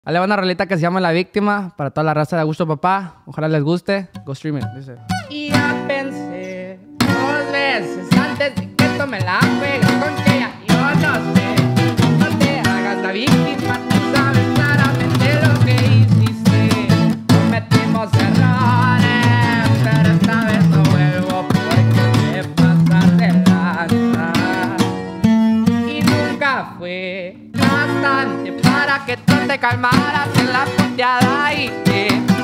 Ahí le va una rolita que se llama La Víctima para toda la raza de Augusto Papá. Ojalá les guste. Go stream it. Dice. Y ya pensé 2 veces antes de que tome la juegas con que ya yo no sé. No te hagas la víctima, tú sabes claramente lo que hiciste. Cometimos errores, pero esta vez no vuelvo porque te pasas de lanza. Y nunca fue bastante para que tú te calmaras en la puteada y te